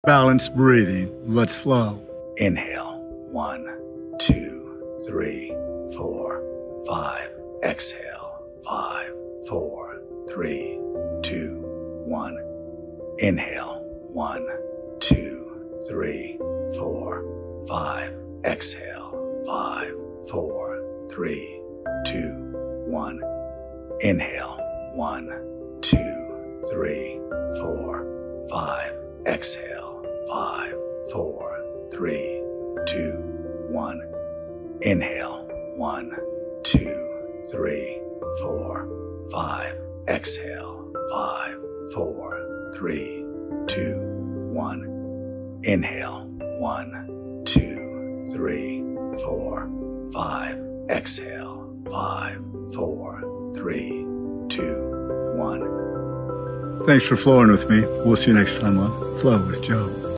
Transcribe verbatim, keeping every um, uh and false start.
balanced breathing. Let's flow. Inhale, one, two, three, four, five. Exhale, five, four, three, two, one. Inhale, one, two, three, four, five. Exhale, five, four, three, two, one. Inhale, one, two, three, four, five. Exhale, five, four, three, two, one. Inhale, one, two, three, four, five. Exhale, five, four, three, two, one. Inhale, one, two, three, four, five. Exhale, five, four, three, two, one. Thanks for flowing with me. We'll see you next time on Flow with Joe.